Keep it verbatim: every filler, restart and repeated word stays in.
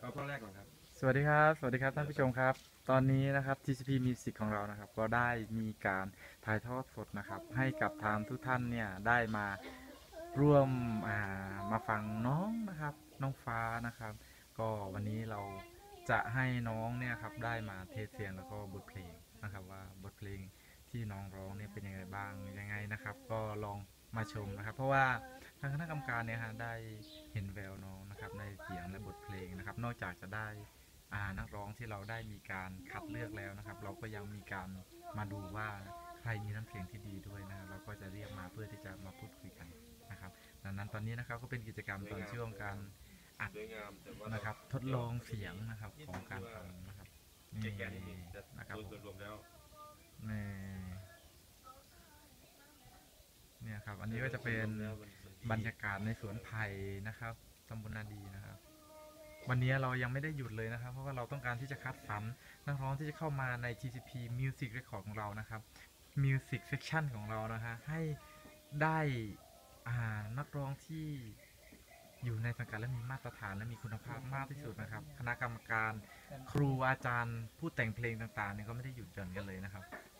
เอาท่อนแรกก่อนครับสวัสดีครับสวัสดีครับท่านผู้ชมครับตอนนี้นะครับ ที ซี พี Music ของเรานะครับก็ได้มีการถ่ายทอดสดนะครับให้กับทางทุกท่านเนี่ยได้มาร่วมอ่ามาฟังน้องนะครับน้องฟ้านะครับก็วันนี้เราจะให้น้องเนี่ยครับได้มาเทสเสียงแล้วก็บทเพลงนะครับว่าบทเพลงที่น้องร้องเนี่ยเป็นยังไงบ้างยังไงนะครับก็ลองมาชมนะครับเพราะว่าทางคณะกรรมการเนี่ยฮะได้เห็นแววน้องนะครับในเสียงและบทเพลงนะครับนอกจากจะได้ อ่านักร้องที่เราได้มีการคัดเลือกแล้วนะครับเราก็ยังมีการมาดูว่าใครมีน้ำเสียงที่ดีด้วยนะเราก็จะเรียกมาเพื่อที่จะมาพูดคุยกันนะครับดังนั้นตอนนี้นะครับก็เป็นกิจกรรมตอนช่วงการอัดสวยงามแต่ว่าเรานะครับทดลองเสียงนะครับของการฟังนะครับนี่แก่ๆนิดนึงแต่นะครับผมโดยส่วนรวมแล้วนี่เนี่ยครับอันนี้ก็จะเป็นบรรยากาศในสวนไผ่นะครับตำบลนาดีนะครับ วันนี้เรายังไม่ได้หยุดเลยนะครับเพราะว่าเราต้องการที่จะคัดสรรนักร้องที่จะเข้ามาใน ที ซี พี Music Record ของเรานะครับ Music Section ของเรานะฮะให้ได้อ่านักร้องที่อยู่ในสังกัดและมีมาตรฐานและมีคุณภาพมากที่สุดนะครับคณะกรรมการครูอาจารย์ผู้แต่งเพลงต่างๆเนี่ยก็ไม่ได้หยุดหย่อนกันเลยนะครับ